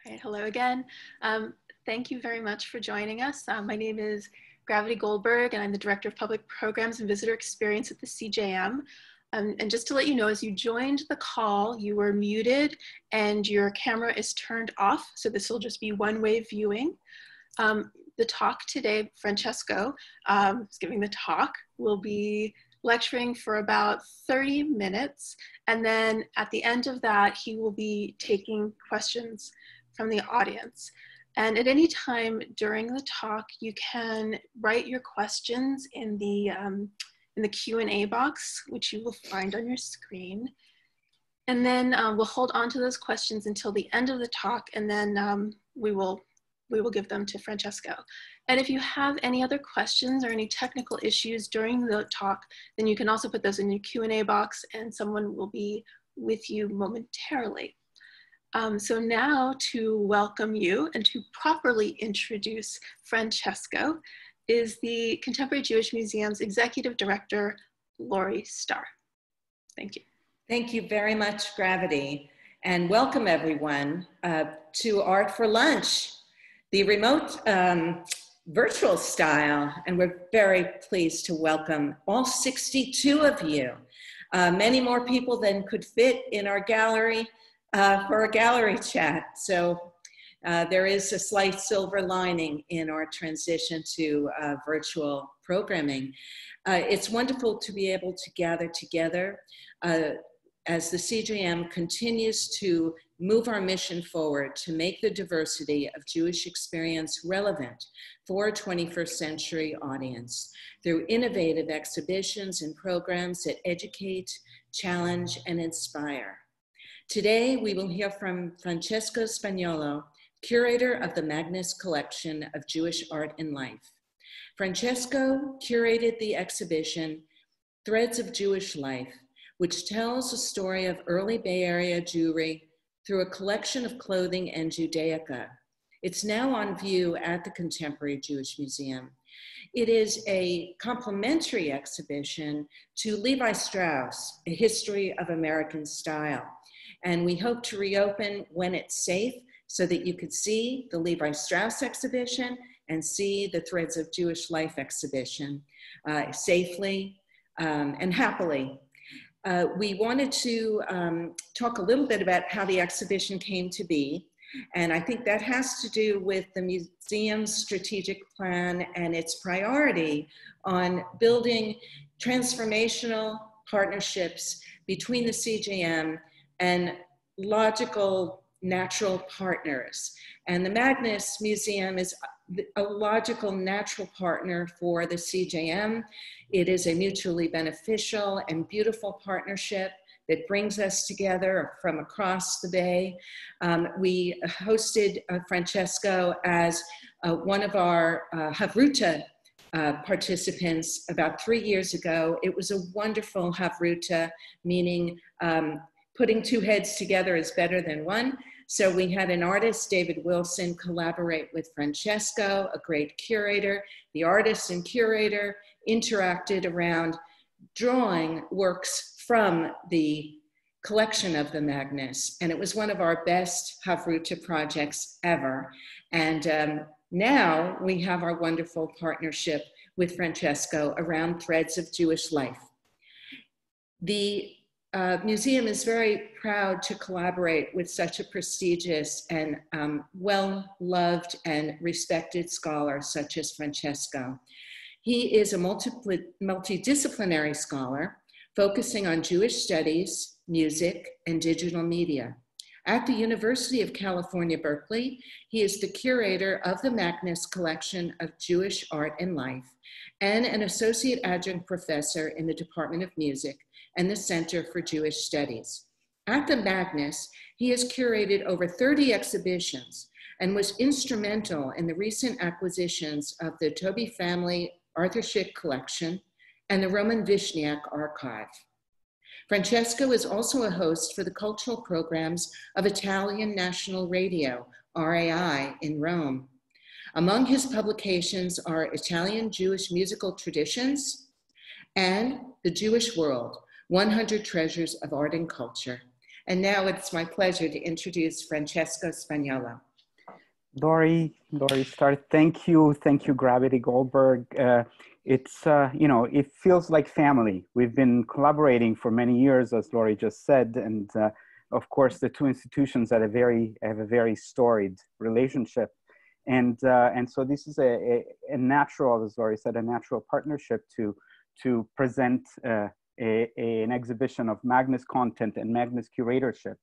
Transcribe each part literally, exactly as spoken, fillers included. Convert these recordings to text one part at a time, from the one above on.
All right, hello again. Um, thank you very much for joining us. Um, my name is Gravity Goldberg, and I'm the Director of Public Programs and Visitor Experience at the C J M. Um, and just to let you know, as you joined the call, you were muted and your camera is turned off. So this will just be one-way viewing. Um, the talk today, Francesco, um, is giving the talk, will be lecturing for about thirty minutes. And then at the end of that, he will be taking questions from the audience. And at any time during the talk, you can write your questions in the, um, in the Q and A box, which you will find on your screen. And then um, we'll hold on to those questions until the end of the talk, and then um, we will we will give them to Francesco. And if you have any other questions or any technical issues during the talk, then you can also put those in your Q and A box and someone will be with you momentarily. Um, so now to welcome you and to properly introduce Francesco is the Contemporary Jewish Museum's Executive Director, Lori Starr. Thank you. Thank you very much, Gravity. And welcome everyone uh, to Art for Lunch, the remote um, virtual style. And we're very pleased to welcome all sixty-two of you. Uh, many more people than could fit in our gallery uh, for a gallery chat. So uh, there is a slight silver lining in our transition to uh, virtual programming. Uh, it's wonderful to be able to gather together uh, as the C J M continues to move our mission forward to make the diversity of Jewish experience relevant for a twenty-first century audience through innovative exhibitions and programs that educate, challenge, and inspire. Today, we will hear from Francesco Spagnolo, curator of the Magnes collection of Jewish art and life. Francesco curated the exhibition, Threads of Jewish Life, which tells the story of early Bay Area Jewry through a collection of clothing and Judaica. It's now on view at the Contemporary Jewish Museum. It is a complementary exhibition to Levi Strauss, A History of American Style. And we hope to reopen when it's safe so that you could see the Levi Strauss exhibition and see the Threads of Jewish Life exhibition uh, safely um, and happily. Uh, we wanted to um, talk a little bit about how the exhibition came to be. And I think that has to do with the museum's strategic plan and its priority on building transformational partnerships between the C J M and logical natural partners. And the Magnes Museum is a logical natural partner for the C J M. It is a mutually beneficial and beautiful partnership that brings us together from across the Bay. Um, we hosted uh, Francesco as uh, one of our uh, Havruta uh, participants about three years ago. It was a wonderful Havruta, meaning um, putting two heads together is better than one. So we had an artist, David Wilson, collaborate with Francesco, a great curator. The artist and curator interacted around drawing works from the collection of the Magnes. And it was one of our best Havruta projects ever. And um, now we have our wonderful partnership with Francesco around Threads of Jewish Life. The Uh, museum is very proud to collaborate with such a prestigious and um, well-loved and respected scholar such as Francesco. He is a multi multidisciplinary scholar focusing on Jewish studies, music, and digital media. At the University of California, Berkeley, he is the curator of the Magnes collection of Jewish art and life and an associate adjunct professor in the Department of Music and the Center for Jewish Studies. At the Magnes, he has curated over thirty exhibitions and was instrumental in the recent acquisitions of the Toby Family Arthur Schick collection and the Roman Vishniak archive. Francesco is also a host for the cultural programs of Italian National Radio, R A I, in Rome. Among his publications are Italian Jewish Musical Traditions and The Jewish World, one hundred Treasures of Art and Culture. And now it's my pleasure to introduce Francesco Spagnolo. Lori, Lori started. Thank you, thank you, Gravity Goldberg. Uh, it's uh, you know, it feels like family. We've been collaborating for many years, as Lori just said, and uh, of course, the two institutions have a very have a very storied relationship, and uh, and so this is a, a, a natural, as Lori said, a natural partnership to to present uh, a, a, an exhibition of Magnus content and Magnus curatorship.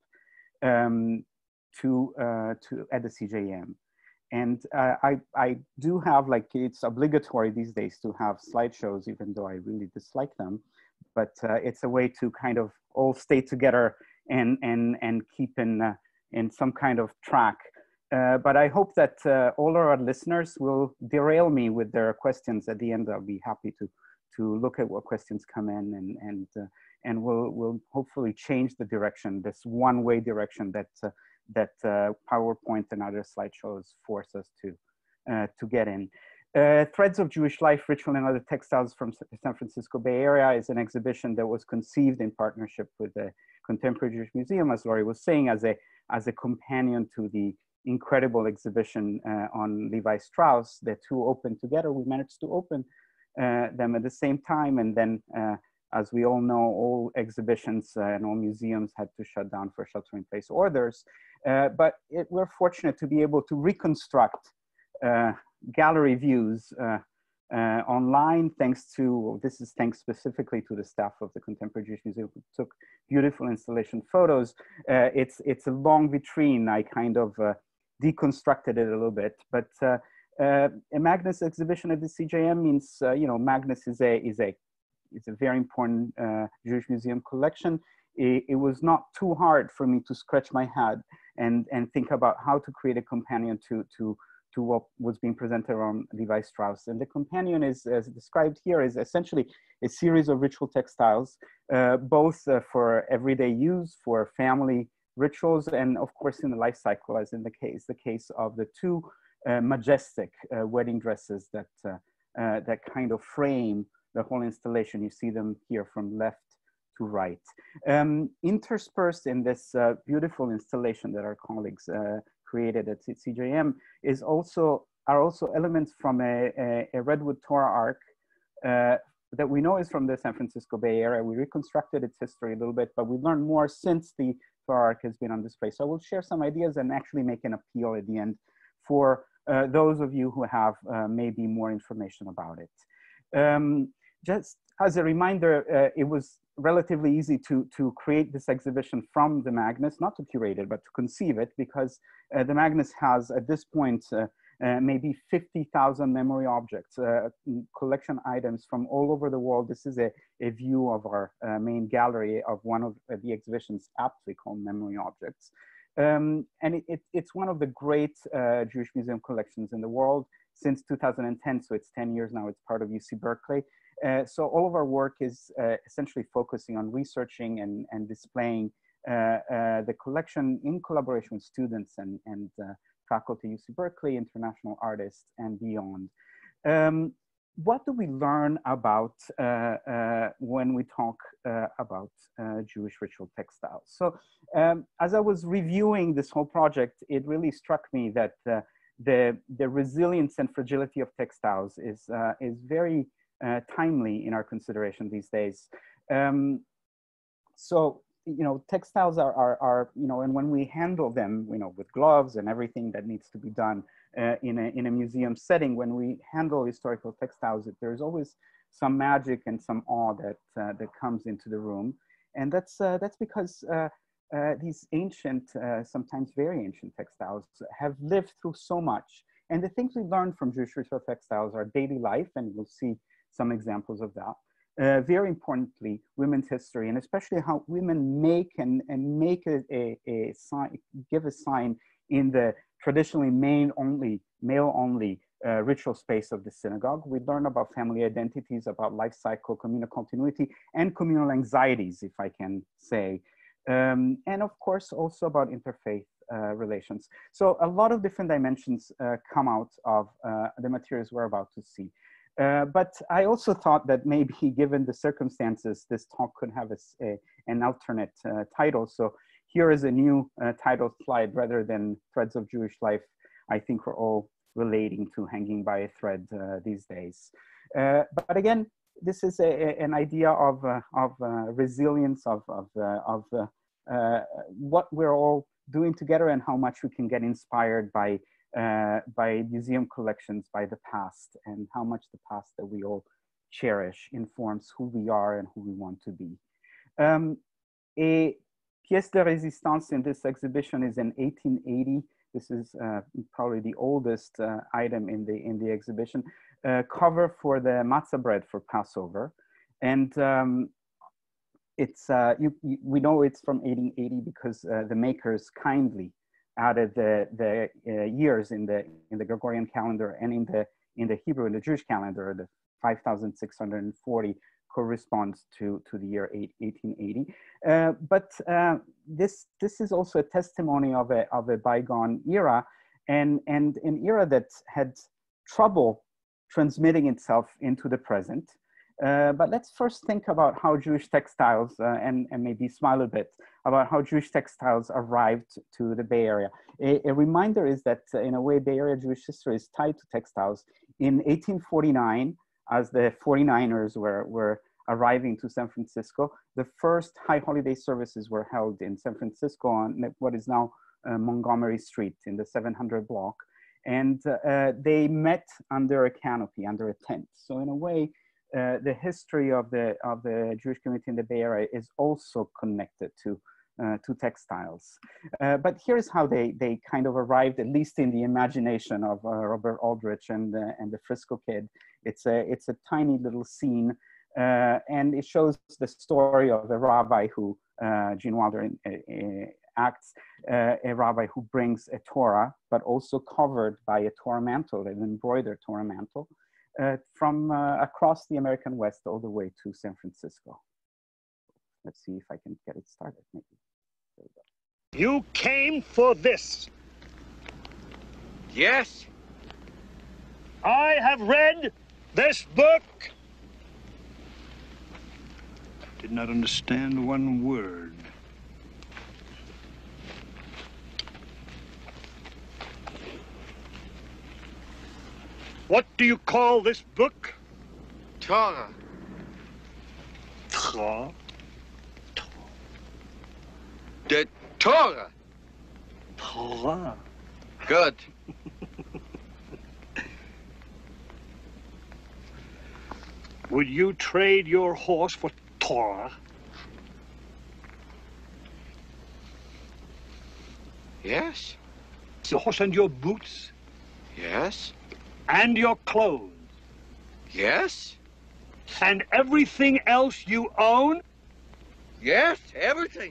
Um, to uh, to at the C J M, and uh, I I do have, like, it's obligatory these days to have slideshows, even though I really dislike them, but uh, it's a way to kind of all stay together and and and keep in uh, in some kind of track. Uh, but I hope that uh, all our listeners will derail me with their questions at the end. I'll be happy to to look at what questions come in, and and uh, and we'll we'll hopefully change the direction, this one-way direction that. Uh, that uh, PowerPoint and other slideshows force us to, uh, to get in. Uh, Threads of Jewish Life, Ritual and Other Textiles from San Francisco Bay Area is an exhibition that was conceived in partnership with the Contemporary Jewish Museum, as Lori was saying, as a, as a companion to the incredible exhibition uh, on Levi Strauss. The two opened together. We managed to open uh, them at the same time, and then uh, as we all know, all exhibitions uh, and all museums had to shut down for shelter-in-place orders. Uh, but it, we're fortunate to be able to reconstruct uh, gallery views uh, uh, online, thanks to, this is thanks specifically to the staff of the Contemporary Jewish Museum, who took beautiful installation photos. Uh, it's, it's a long vitrine. I kind of uh, deconstructed it a little bit, but uh, uh, a Magnus exhibition at the C J M means, uh, you know, Magnus is a, is a It's a very important uh, Jewish museum collection. It, it was not too hard for me to scratch my head and, and think about how to create a companion to, to, to what was being presented around Levi Strauss. And the companion is, as described here, is essentially a series of ritual textiles, uh, both uh, for everyday use, for family rituals, and of course in the life cycle, as in the case, the case of the two uh, majestic uh, wedding dresses that, uh, uh, that kind of frame the whole installation. You see them here from left to right. Um, interspersed in this uh, beautiful installation that our colleagues uh, created at C J M is also, are also elements from a, a, a Redwood Torah arc uh, that we know is from the San Francisco Bay Area. We reconstructed its history a little bit, but we've learned more since the Torah arc has been on display. So I will share some ideas and actually make an appeal at the end for uh, those of you who have uh, maybe more information about it. Um, just as a reminder, uh, it was relatively easy to, to create this exhibition from the Magnus, not to curate it, but to conceive it, because uh, the Magnus has at this point uh, uh, maybe fifty thousand memory objects, uh, collection items from all over the world. This is a, a view of our uh, main gallery of one of the exhibitions aptly called Memory Objects. Um, and it, it, it's one of the great uh, Jewish museum collections in the world since two thousand ten, so it's ten years now, it's part of U C Berkeley. Uh, so all of our work is uh, essentially focusing on researching and, and displaying uh, uh, the collection in collaboration with students and, and uh, faculty, U C Berkeley, international artists, and beyond. Um, what do we learn about uh, uh, when we talk uh, about uh, Jewish ritual textiles? So um, as I was reviewing this whole project, it really struck me that uh, the, the resilience and fragility of textiles is, uh, is very uh, timely in our consideration these days. Um, so, you know, textiles are, are, are, you know, and when we handle them, you know, with gloves and everything that needs to be done uh, in, a, in a museum setting, when we handle historical textiles, there's always some magic and some awe that, uh, that comes into the room. And that's, uh, that's because uh, uh, these ancient, uh, sometimes very ancient textiles have lived through so much. And the things we learn from Jewish ritual textiles are daily life, and we'll see some examples of that. Uh, very importantly, women's history, and especially how women make and, and make a, a, a sign, give a sign in the traditionally male only, male only uh, ritual space of the synagogue. We learn about family identities, about life cycle, communal continuity, and communal anxieties, if I can say. Um, and of course, also about interfaith uh, relations. So a lot of different dimensions uh, come out of uh, the materials we're about to see. Uh, but I also thought that maybe given the circumstances, this talk could have a, a, an alternate uh, title. So here is a new uh, title slide rather than Threads of Jewish Life, I think we're all relating to hanging by a thread uh, these days. Uh, but again, this is a, a, an idea of, uh, of uh, resilience, of, of, uh, of uh, uh, what we're all doing together and how much we can get inspired by, uh, by museum collections, by the past, and how much the past that we all cherish informs who we are and who we want to be. Um, a pièce de résistance in this exhibition is in eighteen eighty. This is uh, probably the oldest uh, item in the, in the exhibition, uh, cover for the matzah bread for Passover. And um, it's, uh, you, you, we know it's from eighteen eighty because uh, the makers kindly added the, the uh, years in the, in the Gregorian calendar and in the, in the Hebrew, in the Jewish calendar, the five thousand six hundred forty corresponds to, to the year eighteen eighty. Uh, but uh, this, this is also a testimony of a, of a bygone era, and, and an era that had trouble transmitting itself into the present. Uh, but let's first think about how Jewish textiles, uh, and, and maybe smile a bit, about how Jewish textiles arrived to the Bay Area. A, a reminder is that uh, in a way, Bay Area Jewish history is tied to textiles. In eighteen forty-nine, as the forty-niners were, were arriving to San Francisco, the first high holiday services were held in San Francisco on what is now uh, Montgomery Street in the seven hundred block. And uh, they met under a canopy, under a tent. So in a way, uh, the history of the, of the Jewish community in the Bay Area is also connected to, uh, to textiles. Uh, but here's how they, they kind of arrived, at least in the imagination of uh, Robert Aldrich and, uh, and the Frisco Kid. It's a, it's a tiny little scene. Uh, and it shows the story of a rabbi who, uh, Gene Wilder uh, uh, acts, uh, a rabbi who brings a Torah, but also covered by a Torah mantle, an embroidered Torah mantle, uh, from uh, across the American West all the way to San Francisco. Let's see if I can get it started, maybe. There we go. You came for this. Yes. I have read this book. Did not understand one word. What do you call this book? Torah. Torah? The Torah. Torah. Good. Would you trade your horse for Torah? Yes. Your horse and your boots? Yes. And your clothes? Yes. And everything else you own? Yes, everything.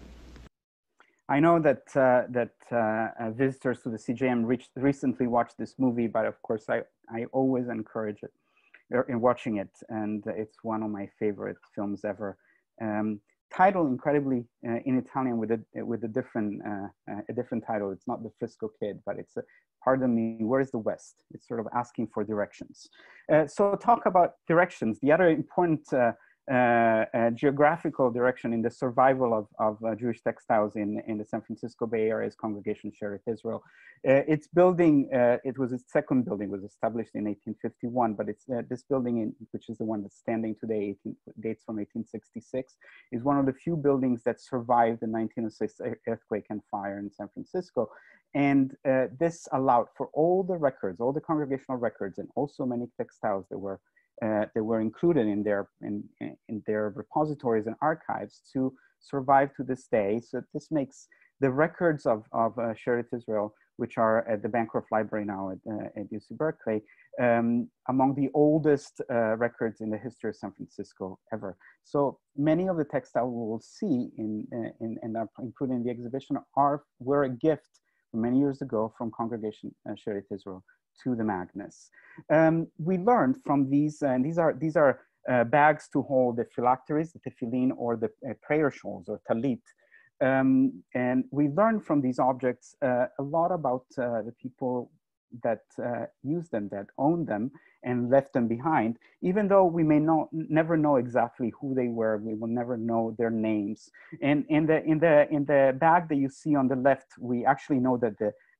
I know that uh, that uh, uh, visitors to the C J M reached, recently watched this movie, but of course I, I always encourage it in watching it, and it's one of my favorite films ever. Um, title incredibly uh, in Italian with a with a different uh, uh, a different title. It's not The Frisco Kid, but it's a, pardon me, where's the West? It's sort of asking for directions. Uh, so talk about directions. The other important uh, uh, uh, geographical direction in the survival of, of uh, Jewish textiles in, in the San Francisco Bay Area is Congregation Shearith Israel. Uh, its building, uh, it was its second building, was established in eighteen fifty-one, but it's uh, this building, in, which is the one that's standing today, eighteen, dates from eighteen sixty-six, is one of the few buildings that survived the nineteen oh six earthquake and fire in San Francisco. And uh, this allowed for all the records, all the congregational records, and also many textiles that were uh, that were included in their in, in their repositories and archives to survive to this day. So this makes the records of of uh, Shearith Israel, which are at the Bancroft Library now at, uh, at U C Berkeley, um, among the oldest uh, records in the history of San Francisco ever. So many of the textiles we will see in uh, in and are included in the exhibition are were a gift many years ago from Congregation uh, Shearith Israel to the Magnus. Um, we learned from these, uh, and these are these are uh, bags to hold the phylacteries, the tefillin, or the uh, prayer shawls or talit. Um, and we learned from these objects uh, a lot about uh, the people that uh, used them, that owned them, and left them behind. Even though we may not never know exactly who they were, we will never know their names. And in the in the in the bag that you see on the left, we actually know that the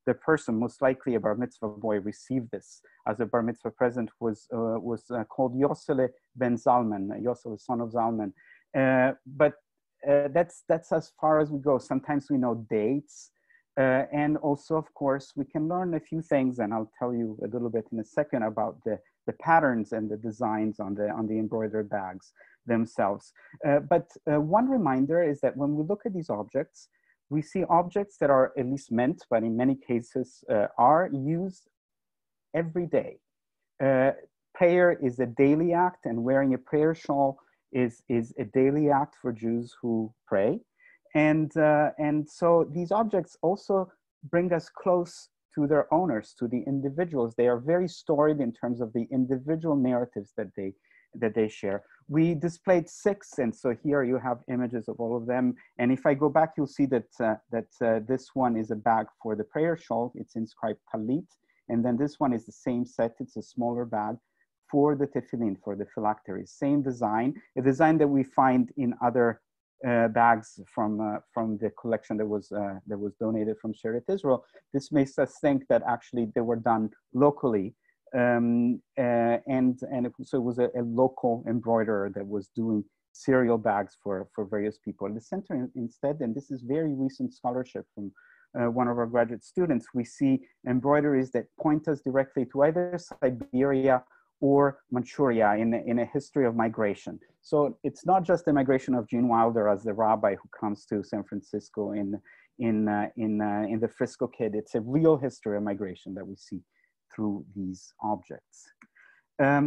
the person, most likely a bar mitzvah boy, received this as a bar mitzvah present was, uh, was uh, called Yosele ben Zalman, Yosele, son of Zalman. Uh, but uh, that's, that's as far as we go. Sometimes we know dates. Uh, and also, of course, we can learn a few things, and I'll tell you a little bit in a second about the, the patterns and the designs on the, on the embroidered bags themselves. Uh, but uh, one reminder is that when we look at these objects, we see objects that are at least meant, but in many cases uh, are used every day. Uh, prayer is a daily act, and wearing a prayer shawl is, is a daily act for Jews who pray. And, uh, and so these objects also bring us close to their owners, to the individuals. They are very storied in terms of the individual narratives that they, that they share. We displayed six, and so here you have images of all of them. And if I go back, you'll see that, uh, that uh, this one is a bag for the prayer shawl. It's inscribed Talit. And then this one is the same set. It's a smaller bag for the tefillin, for the phylacteries. Same design, a design that we find in other Uh, bags from uh, from the collection that was uh, that was donated from Sheret Israel. This makes us think that actually they were done locally, um, uh, and and it, so it was a, a local embroiderer that was doing serial bags for for various people. In the center, instead, and this is very recent scholarship from uh, one of our graduate students, we see embroideries that point us directly to either Siberia or Manchuria in, in a history of migration. So it's not just the migration of Gene Wilder as the rabbi who comes to San Francisco in, in, uh, in, uh, in the Frisco Kid. It's a real history of migration that we see through these objects. Um,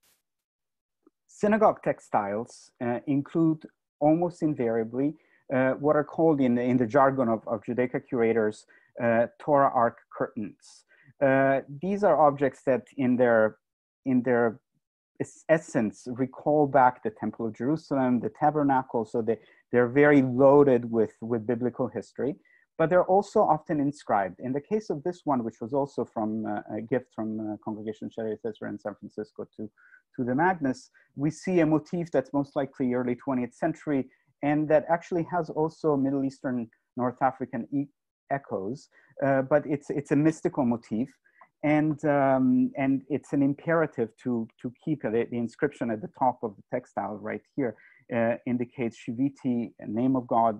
synagogue textiles uh, include almost invariably uh, what are called in, in the jargon of, of Judaica curators, uh, Torah arc curtains. Uh, these are objects that in their in their essence recall back the Temple of Jerusalem, the tabernacle, so they, they're very loaded with, with biblical history, but they're also often inscribed. In the case of this one, which was also from uh, a gift from uh, Congregation Sheret Israel in San Francisco to, to the Magnus, we see a motif that's most likely early twentieth century, and that actually has also Middle Eastern, North African e echoes, uh, but it's, it's a mystical motif. And, um, and it's an imperative to, to keep it. The inscription at the top of the textile right here uh, indicates Shiviti, name of God,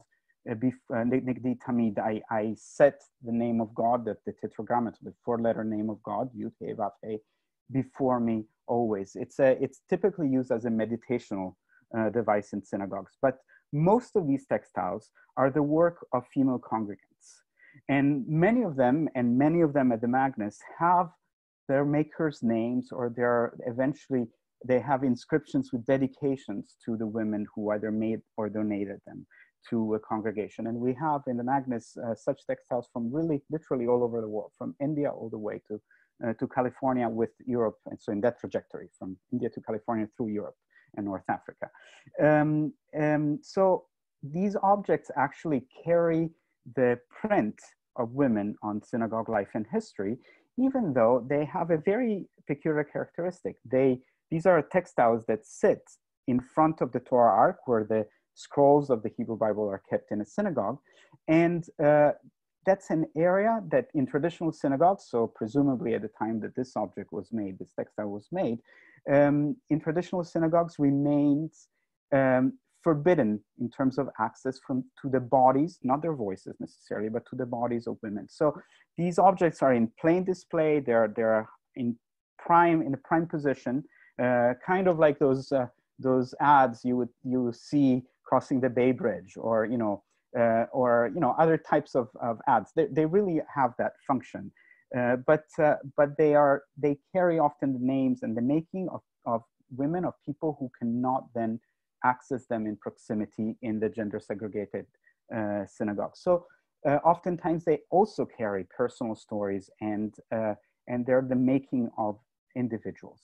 Nigdi Tamid, I, I set the name of God, the, the tetragrammaton, the four-letter name of God, Yud He Vav He, before me always. It's, a, it's typically used as a meditational uh, device in synagogues, but most of these textiles are the work of female congregants. And many of them, and many of them at the Magnus, have their makers' names, or they're eventually, they have inscriptions with dedications to the women who either made or donated them to a congregation. And we have in the Magnus uh, such textiles from really, literally all over the world, from India all the way to, uh, to California with Europe. And so in that trajectory, from India to California through Europe and North Africa. Um, um, so these objects actually carry the print of women on synagogue life and history, even though they have a very peculiar characteristic. They, these are textiles that sit in front of the Torah ark, where the scrolls of the Hebrew Bible are kept in a synagogue. And uh, that's an area that in traditional synagogues, so presumably at the time that this object was made, this textile was made, um, in traditional synagogues remains um, forbidden in terms of access from to the bodies, not their voices necessarily, but to the bodies of women. So these objects are in plain display. They're they're in prime in a prime position, uh, kind of like those uh, those ads you would you see crossing the Bay Bridge, or you know, uh, or you know other types of, of ads. They they really have that function, uh, but uh, but they are they carry often the names and the making of of women, of people who cannot then access them in proximity in the gender segregated uh, synagogue. So uh, oftentimes they also carry personal stories, and, uh, and they're the making of individuals.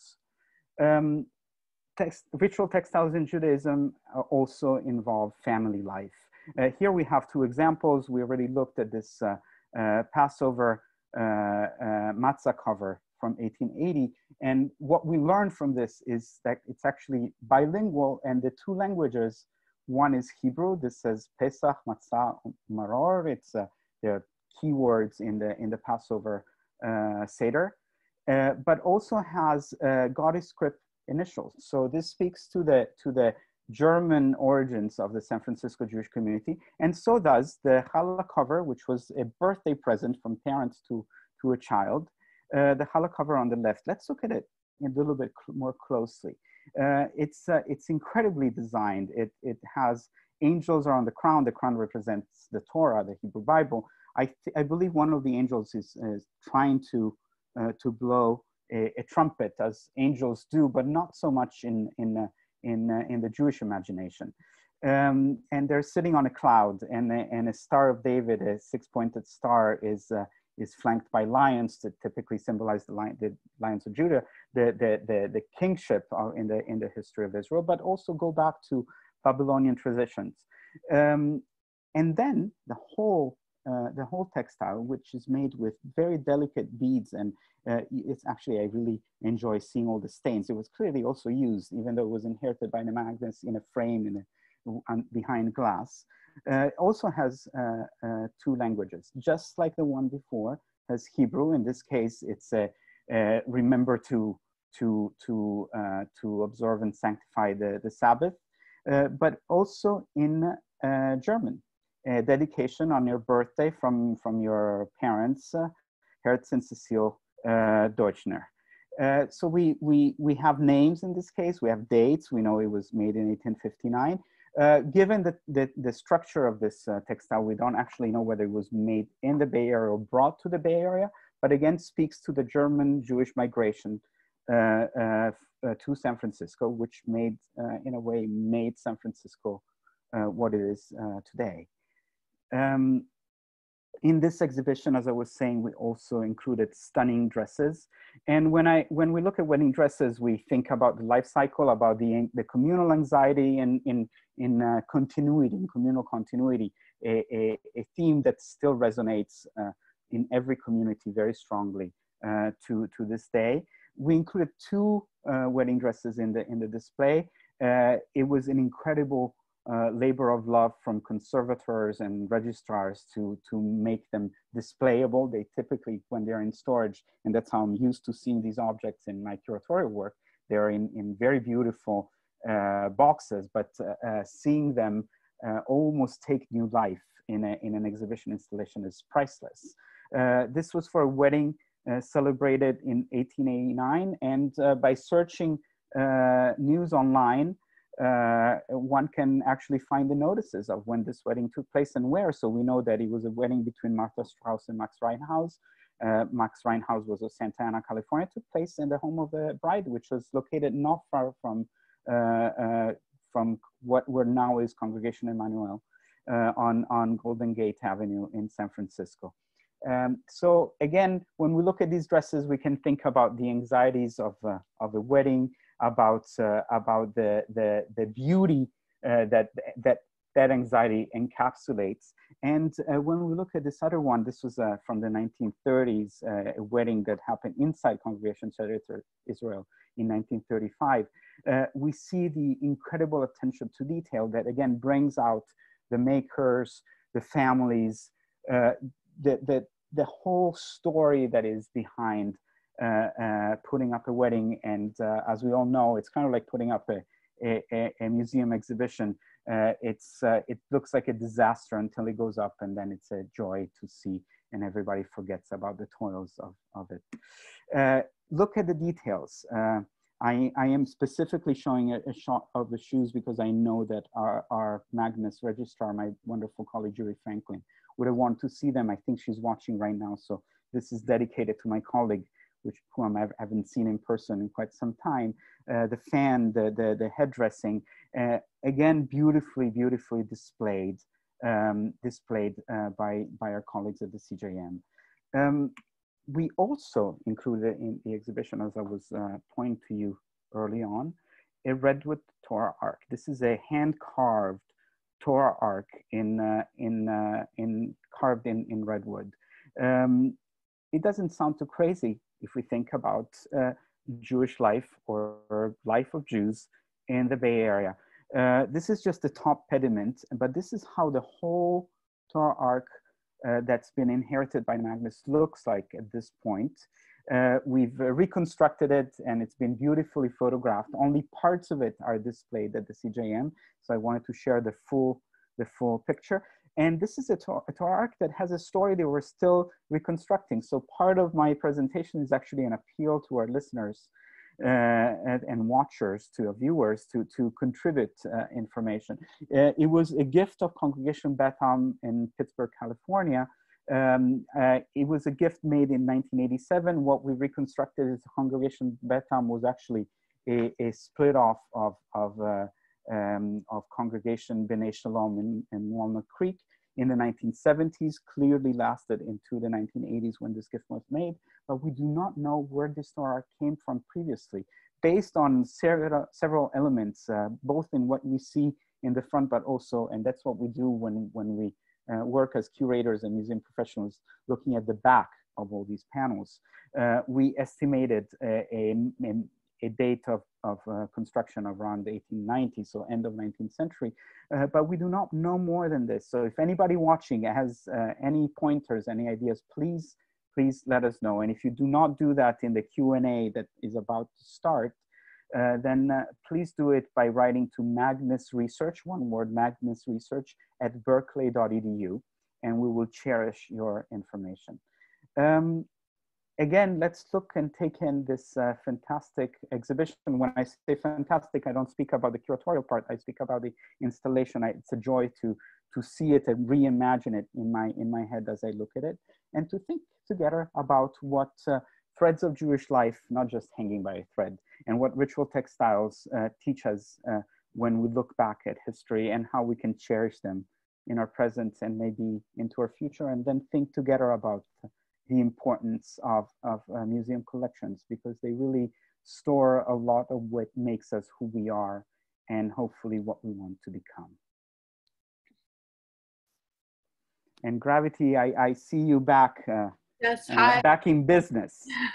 Um, text, ritual textiles in Judaism also involve family life. Uh, here we have two examples. We already looked at this uh, uh, Passover uh, uh, matzah cover from eighteen eighty. And what we learned from this is that it's actually bilingual, and the two languages, one is Hebrew. This says Pesach, Matzah, Maror. It's uh, they're key words in the, in the Passover uh, Seder, uh, but also has uh, goddess script initials. So this speaks to the, to the German origins of the San Francisco Jewish community. And so does the challah cover, which was a birthday present from parents to, to a child. Uh, the challah cover on the left. Let's look at it a little bit cl more closely. Uh, it's, uh, it's incredibly designed. It, it has angels are on the crown. The crown represents the Torah, the Hebrew Bible. I, I believe one of the angels is, is trying to, uh, to blow a, a trumpet, as angels do, but not so much in, in, uh, in, uh, in the Jewish imagination. Um, and they're sitting on a cloud, and a, and a Star of David, a six-pointed star, is, uh, is flanked by lions that typically symbolize the, lion, the lions of Judah, the, the, the, the kingship in the, in the history of Israel, but also go back to Babylonian traditions. Um, and then the whole, uh, the whole textile, which is made with very delicate beads, and uh, it's actually, I really enjoy seeing all the stains. It was clearly also used, even though it was inherited by the magnets in a frame in a, um, behind glass. Uh, it also has uh, uh, two languages, just like the one before, has Hebrew. In this case, it's a, uh, remember to, to, to, uh, to observe and sanctify the, the Sabbath. Uh, but also in uh, German, a dedication on your birthday from, from your parents, uh, Herz and Cecile uh, Deutschner. Uh, so we, we, we have names in this case, we have dates, we know it was made in eighteen fifty-nine. Uh, given the, the, the structure of this uh, textile, we don't actually know whether it was made in the Bay Area or brought to the Bay Area, but again speaks to the German Jewish migration uh, uh, Uh, to San Francisco, which made, uh, in a way, made San Francisco uh, what it is uh, today. Um, in this exhibition, as I was saying, we also included stunning dresses. And when, I, when we look at wedding dresses, we think about the life cycle, about the, the communal anxiety and in, in uh, continuity, in communal continuity, a, a, a theme that still resonates uh, in every community very strongly uh, to, to this day. We included two uh, wedding dresses in the, in the display. Uh, it was an incredible uh, labor of love from conservators and registrars to, to make them displayable. They typically, when they're in storage, and that's how I'm used to seeing these objects in my curatorial work, they're in, in very beautiful uh, boxes, but uh, uh, seeing them uh, almost take new life in, a, in an exhibition installation is priceless. Uh, this was for a wedding Uh, celebrated in eighteen eighty-nine, and uh, by searching uh, news online, uh, one can actually find the notices of when this wedding took place and where. So we know that it was a wedding between Martha Strauss and Max Reinhaus. Uh, Max Reinhaus was of Santa Ana, California. It took place in the home of the bride, which was located not far from, uh, uh, from what where now is Congregation Emmanuel uh, on, on Golden Gate Avenue in San Francisco. Um, so again, when we look at these dresses, we can think about the anxieties of, uh, of a wedding, about, uh, about the, the, the beauty uh, that, that, that anxiety encapsulates. And uh, when we look at this other one, this was uh, from the nineteen thirties, uh, a wedding that happened inside Congregation Curator Israel in nineteen thirty-five. Uh, we see the incredible attention to detail that again brings out the makers, the families, uh, The, the, the whole story that is behind uh, uh, putting up a wedding. And uh, as we all know, it's kind of like putting up a, a, a museum exhibition. Uh, it's, uh, it looks like a disaster until it goes up, and then it's a joy to see, and everybody forgets about the toils of, of it. Uh, look at the details. Uh, I, I am specifically showing a, a shot of the shoes because I know that our, our Magnus registrar, my wonderful colleague, Julie Franklin, would have wanted to see them. I think she's watching right now. So this is dedicated to my colleague, which whom I haven't seen in person in quite some time. Uh, the fan, the, the, the head dressing, uh, again, beautifully, beautifully displayed, um, displayed uh, by, by our colleagues at the C J M. Um, we also included in the exhibition, as I was uh, pointing to you early on, a redwood Torah ark. This is a hand-carved Torah ark in, uh, in, uh, in carved in, in redwood. Um, it doesn't sound too crazy if we think about uh, Jewish life or, or life of Jews in the Bay Area. Uh, this is just the top pediment, but this is how the whole Torah ark uh, that's been inherited by Magnus looks like at this point. Uh, we've uh, reconstructed it, and it's been beautifully photographed. Only parts of it are displayed at the C J M, so I wanted to share the full, the full picture. And this is a Torah ark that has a story that we're still reconstructing. So part of my presentation is actually an appeal to our listeners uh, and, and watchers, to our viewers, to, to contribute uh, information. Uh, it was a gift of Congregation Beth Am in Pittsburgh, California. Um, uh, it was a gift made in nineteen eighty-seven. What we reconstructed is Congregation Beth Am was actually a, a split off of, of uh, Um, of Congregation B'nai Shalom in, in Walnut Creek in the nineteen seventies, clearly lasted into the nineteen eighties when this gift was made, but we do not know where this Torah came from previously, based on several, several elements, uh, both in what we see in the front, but also, and that's what we do when, when we uh, work as curators and museum professionals, looking at the back of all these panels. Uh, we estimated a, a, a a date of, of uh, construction of around eighteen ninety, so end of nineteenth century, uh, but we do not know more than this. So if anybody watching has uh, any pointers, any ideas, please, please let us know. And if you do not do that in the Q and A that is about to start, uh, then uh, please do it by writing to Magnus Research, one word, Magnus Research at berkeley dot e d u, and we will cherish your information. Um, Again, let's look and take in this uh, fantastic exhibition. When I say fantastic, I don't speak about the curatorial part. I speak about the installation. I, it's a joy to, to see it and reimagine it in my, in my head as I look at it, and to think together about what uh, threads of Jewish life, not just hanging by a thread, and what ritual textiles uh, teach us uh, when we look back at history, and how we can cherish them in our present and maybe into our future, and then think together about the importance of, of uh, museum collections, because they really store a lot of what makes us who we are and hopefully what we want to become. And Gravity, I, I see you back, uh, yes, uh, hi. back in business.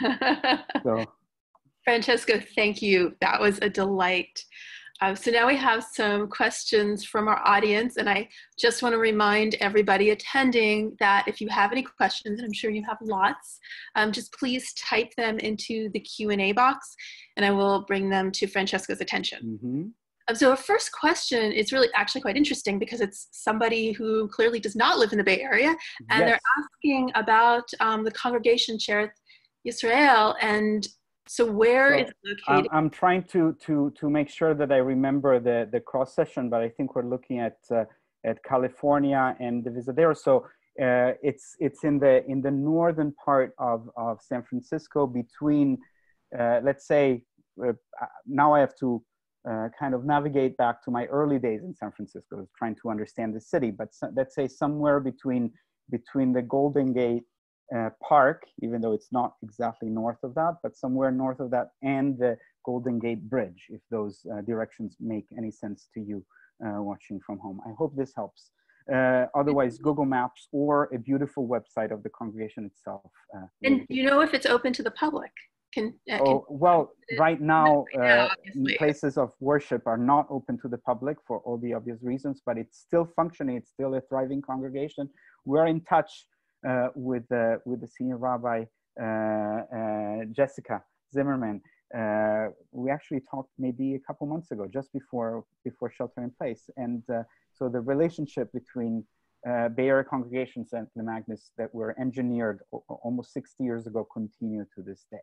So. Francesco, thank you. That was a delight. Uh, so now we have some questions from our audience, and I just want to remind everybody attending that if you have any questions, and I'm sure you have lots, um, just please type them into the Q and A box, and I will bring them to Francesco's attention. Mm-hmm. Um, so our first question is really actually quite interesting, because it's somebody who clearly does not live in the Bay Area, and yes. They're asking about um, the congregation Shearith Yisrael, and so where so is it located? I'm, I'm trying to, to, to make sure that I remember the, the cross session, but I think we're looking at, uh, at California and the visit there. So uh, it's, it's in the, in the northern part of, of San Francisco, between, uh, let's say, uh, now I have to uh, kind of navigate back to my early days in San Francisco, trying to understand the city, but so, let's say somewhere between, between the Golden Gate Uh, Park, even though it's not exactly north of that, but somewhere north of that, and the Golden Gate Bridge, if those uh, directions make any sense to you uh, watching from home. I hope this helps. Uh, otherwise, Google Maps or a beautiful website of the congregation itself. Uh, and do you know if it's open to the public? Can, uh, oh, can, well, right now, right now uh, places of worship are not open to the public for all the obvious reasons, but it's still functioning. It's still a thriving congregation. We're in touch Uh, with, uh, with the senior rabbi, uh, uh, Jessica Zimmerman. Uh, we actually talked maybe a couple months ago, just before, before shelter in place. And uh, so the relationship between uh, Bay Area congregations and the Magnus that were engineered almost sixty years ago continue to this day.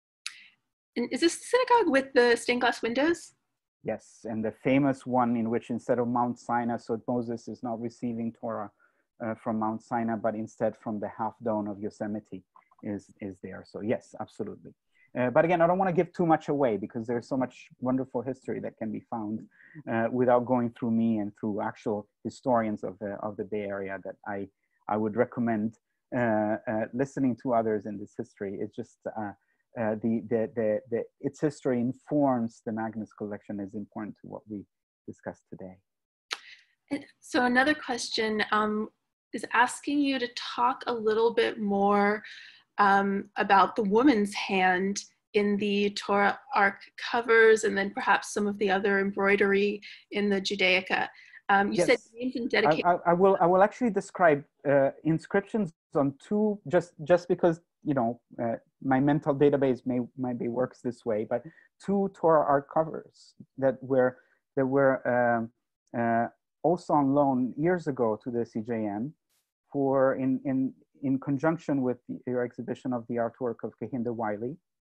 And is this the synagogue with the stained glass windows? Yes, and the famous one in which instead of Mount Sinai, so Moses is not receiving Torah Uh, from Mount Sinai, but instead from the half dome of Yosemite is, is there. So yes, absolutely. Uh, but again, I don't want to give too much away, because there's so much wonderful history that can be found uh, without going through me and through actual historians of the, of the Bay Area, that I, I would recommend uh, uh, listening to others in this history. It's just uh, uh, the, the, the, the, its history informs the Magnus collection, is important to what we discussed today. So another question, um, is asking you to talk a little bit more um, about the woman's hand in the Torah Ark covers, and then perhaps some of the other embroidery in the Judaica. Um, you yes. said names and I, dedicated. I, I will. I will actually describe uh, inscriptions on two. Just just because you know uh, my mental database may maybe works this way, but two Torah art covers that were that were um, uh, also on loan years ago to the C J M for in in in conjunction with the, your exhibition of the artwork of Kehinde Wiley,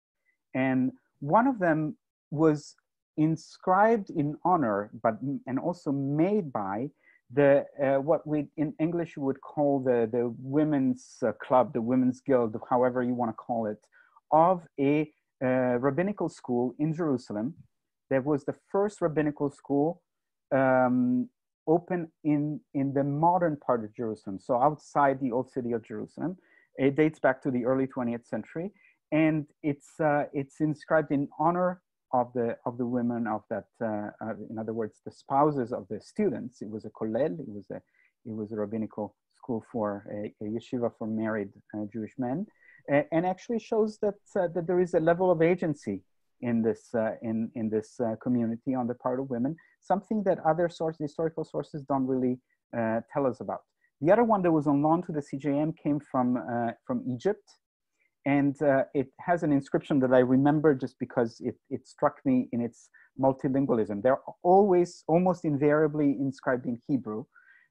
and one of them was inscribed in honor, but and also made by the uh, what we in English would call the the women's uh, club, the women's guild, however you want to call it, of a uh, rabbinical school in Jerusalem. That was the first rabbinical school um, open in in the modern part of Jerusalem, so outside the old city of Jerusalem. It dates back to the early twentieth century, and it's uh, it's inscribed in honor of the of the women of that. Uh, uh, in other words, the spouses of the students. It was a kollel. It was a it was a rabbinical school for a, a yeshiva for married uh, Jewish men, uh, and actually shows that uh, that there is a level of agency in this uh, in in this uh, community on the part of women. Something that other sources, historical sources, don't really uh, tell us about. The other one that was on loan to the C J M came from uh, from Egypt. And uh, it has an inscription that I remember just because it, it struck me in its multilingualism. They're always, almost invariably inscribed in Hebrew.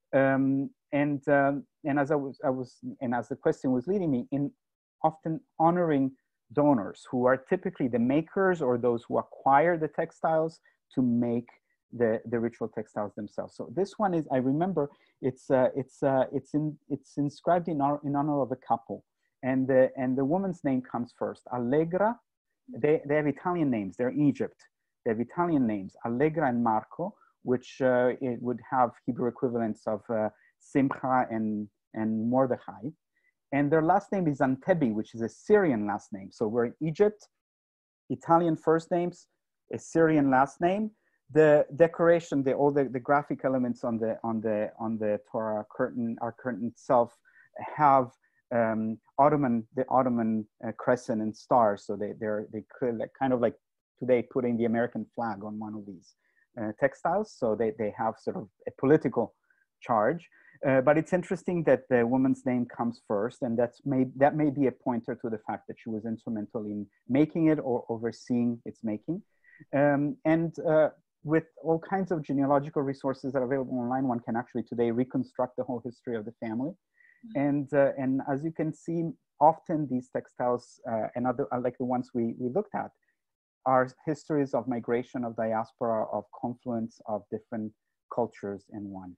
Um, and, um, and as I was, I was, and as the question was leading me, in often honoring donors who are typically the makers or those who acquire the textiles to make the, the ritual textiles themselves. So this one is, I remember, it's, uh, it's, uh, it's, in, it's inscribed in, our, in honor of a couple. And the, and the woman's name comes first, Allegra. They, they have Italian names, they're Egypt. They have Italian names, Allegra and Marco, which uh, it would have Hebrew equivalents of uh, Simcha and, and Mordechai. And their last name is Antebi, which is a Syrian last name. So we're in Egypt, Italian first names, a Syrian last name. The decoration, the, all the, the graphic elements on the, on the, on the Torah curtain, our curtain itself have Um, Ottoman, the Ottoman uh, crescent and stars. So they, they're they kind of like today putting the American flag on one of these uh, textiles. So they, they have sort of a political charge. Uh, but it's interesting that the woman's name comes first, and that's may, that may be a pointer to the fact that she was instrumental in making it or overseeing its making. Um, and uh, with all kinds of genealogical resources that are available online, one can actually today reconstruct the whole history of the family. And, uh, and as you can see, often these textiles uh, and other, like the ones we, we looked at, are histories of migration, of diaspora, of confluence of different cultures in one.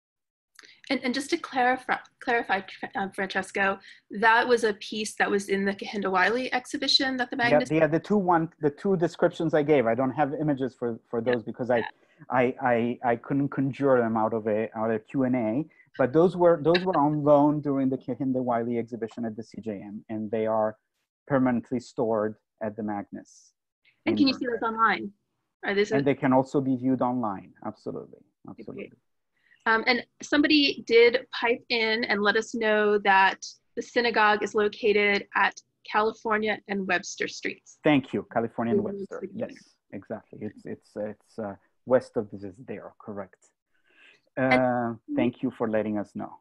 And, and just to clarify, clarify um, Francesco, that was a piece that was in the Kehinde Wiley exhibition that the Magnus. Yeah, yeah, the two one, the two descriptions I gave. I don't have images for for those yeah. because I, I, I, I couldn't conjure them out of a out of a Q and A. But those were those were on loan during the Kehinde Wiley exhibition at the C J M, and they are permanently stored at the Magnus. And can you see those online? Are these and a... they can also be viewed online. Absolutely, absolutely. Um, and somebody did pipe in and let us know that the synagogue is located at California and Webster Streets. Thank you, California and Webster. Yes, exactly. It's it's it's uh, west of the Desidero, correct. Uh, thank you for letting us know.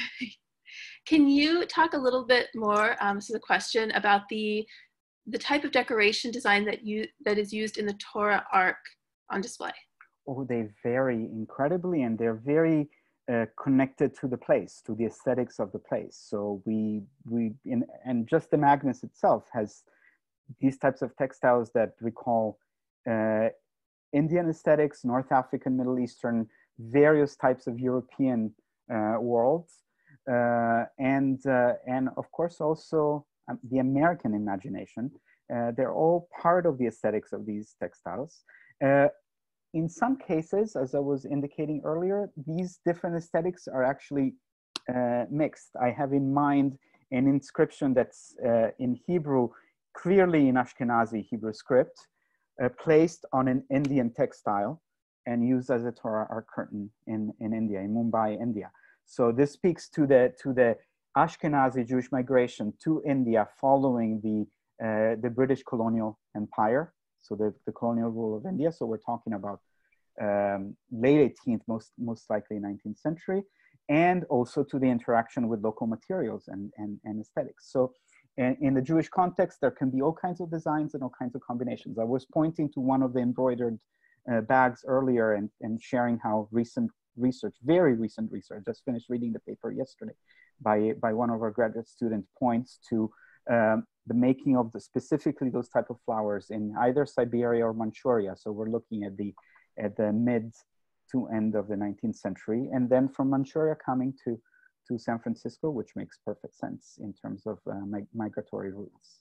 Can you talk a little bit more, um, this is a question, about the the type of decoration design that you that is used in the Torah Ark on display? Oh, they vary incredibly, and they're very uh, connected to the place, to the aesthetics of the place. So we we in, and just the Magnus itself has these types of textiles that recall uh, Indian aesthetics, North African, Middle Eastern, various types of European uh, worlds, uh, and uh, and of course also um, the American imagination. Uh, they're all part of the aesthetics of these textiles. Uh, in some cases, as I was indicating earlier, these different aesthetics are actually uh, mixed. I have in mind an inscription that's uh, in Hebrew, clearly in Ashkenazi Hebrew script, uh, placed on an Indian textile and used as a Torah art curtain in, in India, in Mumbai, India. So this speaks to the, to the Ashkenazi Jewish migration to India following the, uh, the British colonial empire, so the, the colonial rule of India. So we're talking about um, late eighteenth, most, most likely nineteenth century, and also to the interaction with local materials and, and, and aesthetics. So in, in the Jewish context, there can be all kinds of designs and all kinds of combinations. I was pointing to one of the embroidered uh, bags earlier and, and sharing how recent research, very recent research, just finished reading the paper yesterday by, by one of our graduate students, points to um, the making of the, specifically those type of flowers in either Siberia or Manchuria. So we're looking at the, at the mid to end of the nineteenth century, and then from Manchuria coming to, to San Francisco, which makes perfect sense in terms of uh, mig migratory routes.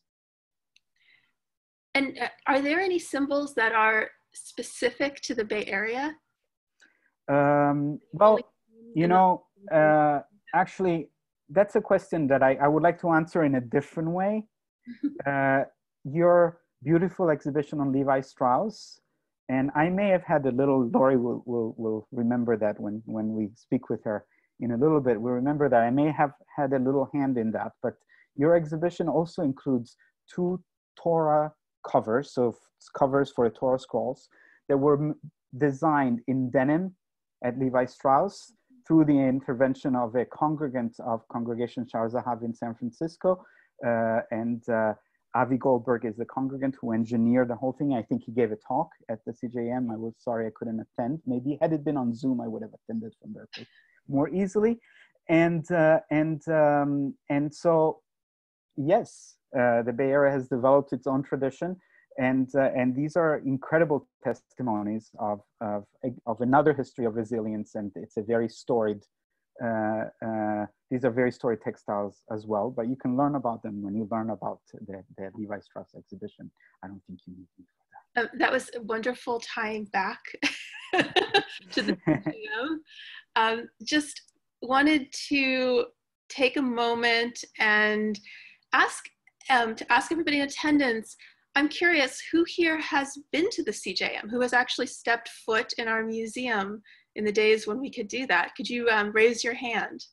And uh, are there any symbols that are specific to the Bay Area? Um, well, you know, uh, actually, that's a question that I, I would like to answer in a different way. Uh, your beautiful exhibition on Levi Strauss, and I may have had a little, Lori will, will, will remember that when, when we speak with her in a little bit, we'll remember that I may have had a little hand in that, but your exhibition also includes two Torah covers, so covers for the Torah scrolls that were designed in denim at Levi Strauss through the intervention of a congregant of Congregation Shar Zahav in San Francisco. Uh, and uh, Avi Goldberg is the congregant who engineered the whole thing. I think he gave a talk at the C J M. I was sorry I couldn't attend. Maybe had it been on Zoom, I would have attended from Berkeley more easily. And, uh, and, um, and so, yes, uh, the Bay Area has developed its own tradition. And, uh, and these are incredible testimonies of, of, of another history of resilience. And it's a very storied, uh, uh, these are very storied textiles as well, but you can learn about them when you learn about the, the Levi Strauss exhibition. I don't think you need me for that. Uh, that was wonderful tying back to the museum. Um, just wanted to take a moment and ask, um, to ask everybody in attendance, I'm curious, who here has been to the C J M, who has actually stepped foot in our museum in the days when we could do that? Could you um, raise your hand?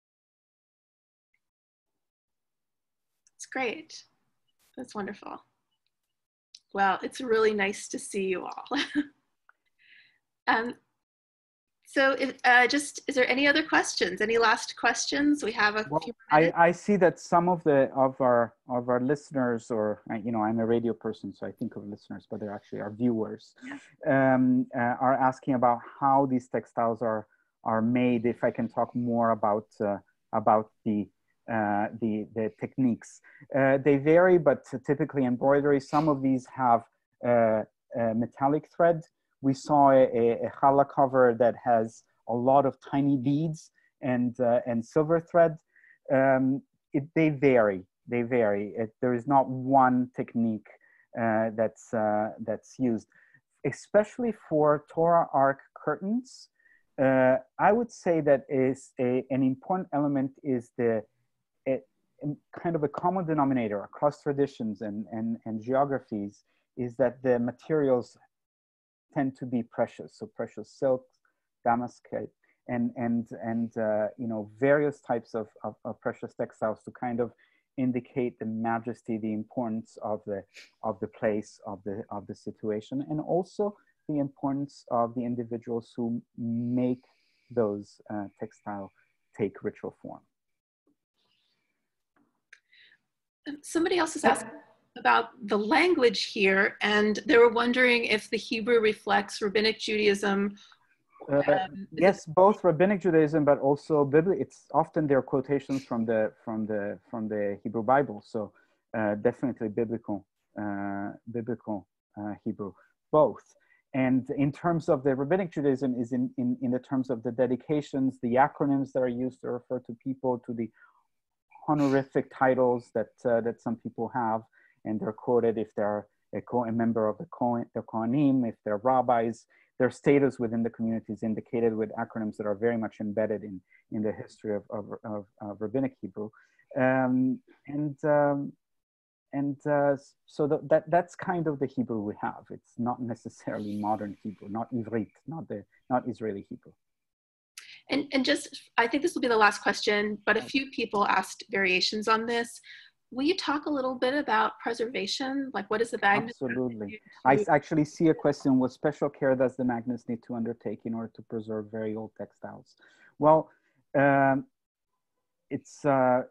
That's great. That's wonderful. Well, it's really nice to see you all. um, so if, uh, just, is there any other questions? Any last questions? We have a well, few minutes. I, I see that some of the of our of our listeners, or you know, I'm a radio person, so I think of listeners, but they're actually our viewers, yeah. um, uh, are asking about how these textiles are are made. If I can talk more about uh, about the uh, the the techniques, uh, they vary, but typically embroidery. Some of these have uh, uh, metallic thread. We saw a, a, a challah cover that has a lot of tiny beads and, uh, and silver thread. Um, it, they vary, they vary. It, there is not one technique uh, that's, uh, that's used. Especially for Torah arc curtains, uh, I would say that is a, an important element is the a, kind of a common denominator across traditions and, and, and geographies is that the materials tend to be precious, so precious silks, damaskite, and and and uh, you know, various types of, of, of precious textiles to kind of indicate the majesty, the importance of the of the place, of the of the situation, and also the importance of the individuals who make those uh, textile take ritual form. Somebody else is asking about the language here, and they were wondering if the Hebrew reflects Rabbinic Judaism. Uh, um, yes, both Rabbinic Judaism, but also biblical. It's often their quotations from the from the from the Hebrew Bible. So uh, definitely biblical, uh, biblical uh, Hebrew, both. And in terms of the Rabbinic Judaism, is in in in the terms of the dedications, the acronyms that are used to refer to people, to the honorific titles that uh, that some people have. And they're quoted if they're a, co a member of the, Kohen, the Kohanim, if they're rabbis, their status within the community is indicated with acronyms that are very much embedded in, in the history of, of, of, of Rabbinic Hebrew. Um, and um, and uh, so the, that, that's kind of the Hebrew we have. It's not necessarily modern Hebrew, not Ivrit, not, the, not Israeli Hebrew. And, and just, I think this will be the last question, but a few people asked variations on this. will you talk a little bit about preservation? Like, what is the magnet? Absolutely. I actually see a question: what special care does the magnets need to undertake in order to preserve very old textiles? Well, um, it's uh,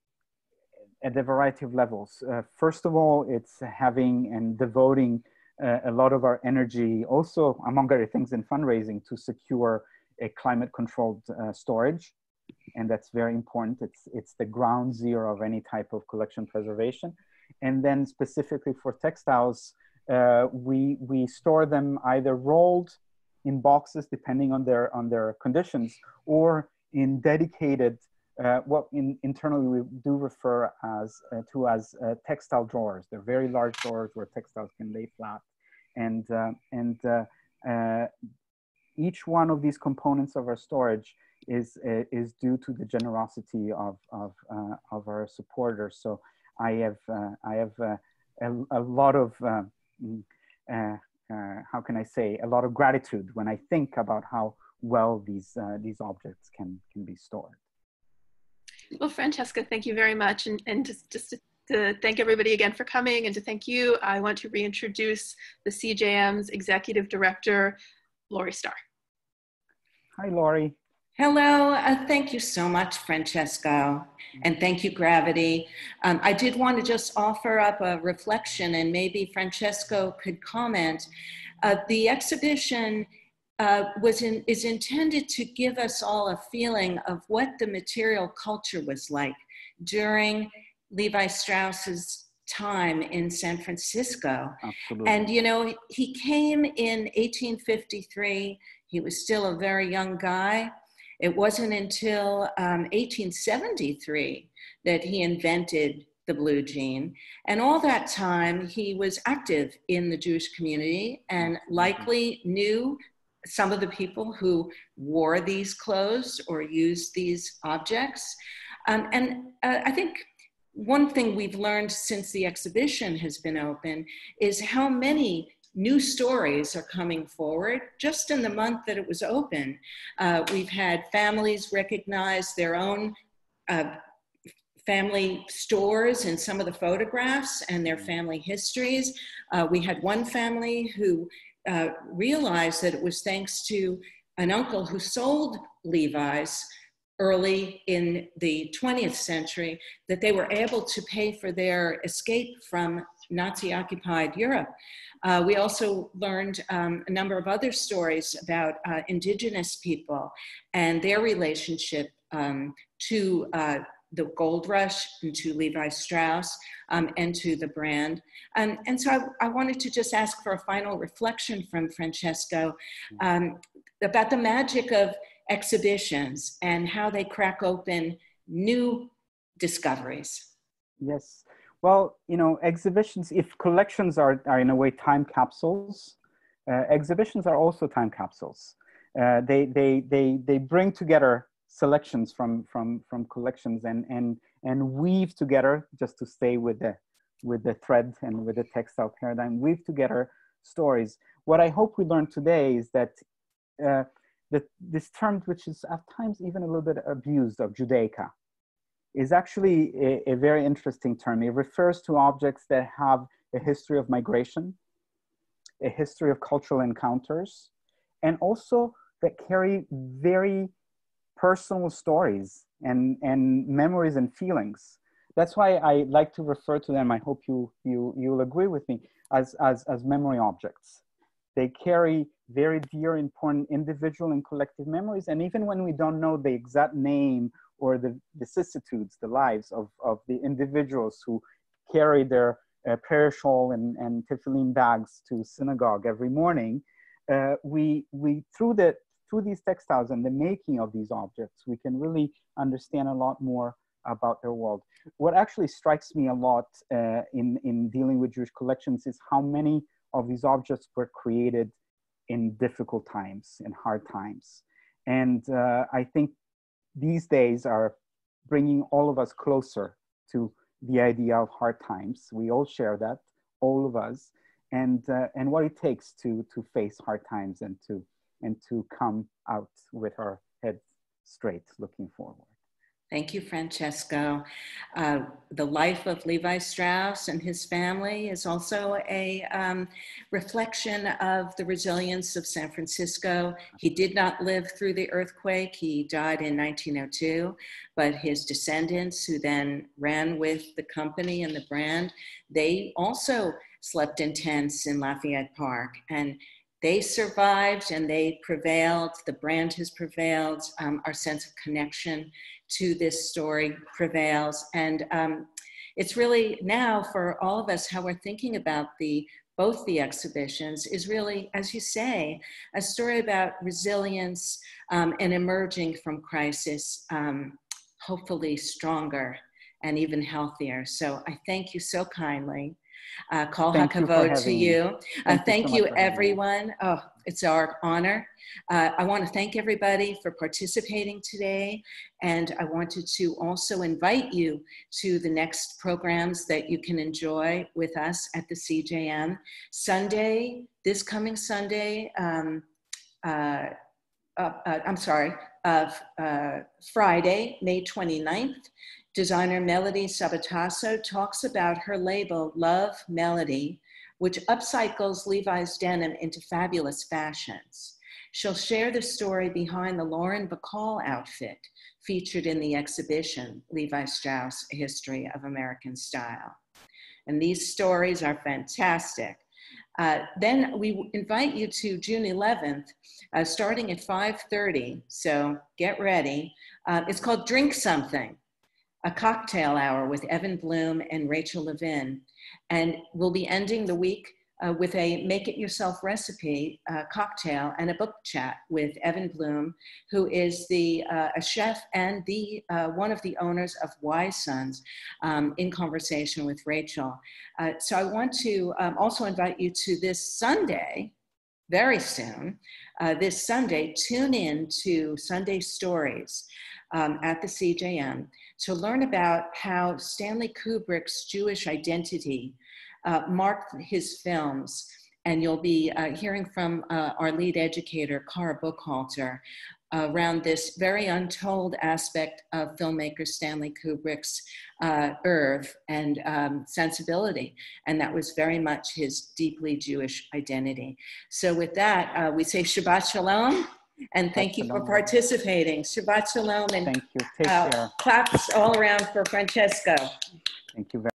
at a variety of levels. Uh, first of all, it's having and devoting uh, a lot of our energy, also among other things in fundraising, to secure a climate-controlled uh, storage. And that's very important. It's, it's the ground zero of any type of collection preservation. And then specifically for textiles, uh, we, we store them either rolled in boxes, depending on their, on their conditions, or in dedicated, uh, what in, internally we do refer as, uh, to as uh, textile drawers. They're very large drawers where textiles can lay flat. And, uh, and uh, uh, each one of these components of our storage is uh, is due to the generosity of of uh, of our supporters. So I have uh, I have uh, a, a lot of uh, uh, uh, how can I say, a lot of gratitude when I think about how well these uh, these objects can can be stored. Well, Francesca, thank you very much, and and just just to, to thank everybody again for coming, and to thank you, I want to reintroduce the C J M's Executive Director, Lori Starr. Hi, Lori. Hello, uh, thank you so much, Francesco, and thank you, Gravity. Um, I did want to just offer up a reflection, and maybe Francesco could comment. Uh, the exhibition uh, was in, is intended to give us all a feeling of what the material culture was like during Levi Strauss's time in San Francisco. Absolutely. And, you know, he came in eighteen fifty-three. He was still a very young guy. It wasn't until um, eighteen seventy-three that he invented the blue jean. And all that time, he was active in the Jewish community and likely knew some of the people who wore these clothes or used these objects. Um, and uh, I think one thing we've learned since the exhibition has been open is how many new stories are coming forward. Just in the month that it was open, uh, we've had families recognize their own uh, family stores in some of the photographs and their family histories. Uh, we had one family who uh, realized that it was thanks to an uncle who sold Levi's early in the twentieth century that they were able to pay for their escape from Nazi-occupied Europe. Uh, we also learned um, a number of other stories about uh, indigenous people and their relationship um, to uh, the gold rush and to Levi Strauss um, and to the brand. Um, and so I, I wanted to just ask for a final reflection from Francesco um, about the magic of exhibitions and how they crack open new discoveries. Yes. Well, you know, exhibitions, if collections are, are in a way time capsules, uh, exhibitions are also time capsules. Uh, they, they, they, they bring together selections from, from, from collections and, and, and weave together, just to stay with the, with the thread and with the textile paradigm, weave together stories. What I hope we learn today is that uh, that this term, which is at times even a little bit abused, of Judaica, is actually a, a very interesting term. It refers to objects that have a history of migration, a history of cultural encounters, and also that carry very personal stories and, and memories and feelings. That's why I like to refer to them, I hope you, you, you'll agree with me, as, as, as memory objects. They carry very dear, important individual and collective memories. And even when we don't know the exact name or the vicissitudes, the lives of, of the individuals who carry their uh, prayer shawl and, and tefillin bags to synagogue every morning, uh, we, we through, the, through these textiles and the making of these objects, we can really understand a lot more about their world. What actually strikes me a lot uh, in, in dealing with Jewish collections is how many of these objects were created in difficult times, in hard times. And uh, I think these days are bringing all of us closer to the idea of hard times. We all share that, all of us, and, uh, and what it takes to, to face hard times and to, and to come out with our heads straight, looking forward. Thank you, Francesco. Uh, the life of Levi Strauss and his family is also a um, reflection of the resilience of San Francisco. He did not live through the earthquake. He died in nineteen oh two, but his descendants, who then ran with the company and the brand, they also slept in tents in Lafayette Park. And they survived and they prevailed. The brand has prevailed. Um, our sense of connection to this story prevails. And um, it's really now for all of us, how we're thinking about the both the exhibitions is really, as you say, a story about resilience um, and emerging from crisis, um, hopefully stronger and even healthier. So I thank you so kindly. Uh, Kol Thank you for hakavod to having me. you. Uh, Thank you thank so you, much for having me. everyone. Oh, it's our honor. Uh, I want to thank everybody for participating today. And I wanted to also invite you to the next programs that you can enjoy with us at the C J M. Sunday, this coming Sunday, um, uh, uh, uh, I'm sorry, uh, uh, Friday, May twenty-ninth, designer Melody Sabatasso talks about her label, Love Melody, which upcycles Levi's denim into fabulous fashions. She'll share the story behind the Lauren Bacall outfit featured in the exhibition, Levi Strauss, A History of American Style. And these stories are fantastic. Uh, then we invite you to June eleventh, uh, starting at five thirty, so get ready. Uh, it's called Drink Something, a cocktail hour with Evan Bloom and Rachel Levin. And we'll be ending the week uh, with a make-it-yourself recipe uh, cocktail and a book chat with Evan Bloom, who is the, uh, a chef and the, uh, one of the owners of Wise Sons, um, in conversation with Rachel. Uh, so I want to um, also invite you to this Sunday, very soon, uh, this Sunday, tune in to Sunday Stories um, at the C J M to learn about how Stanley Kubrick's Jewish identity uh, marked his films. And you'll be uh, hearing from uh, our lead educator, Cara Buchhalter, uh, around this very untold aspect of filmmaker Stanley Kubrick's uh, oeuvre and um, sensibility. And that was very much his deeply Jewish identity. So with that, uh, we say Shabbat Shalom. And thank you for participating. Shabbat Shalom, and thank you. Take uh, care. claps all around for Francesco. Thank you very much.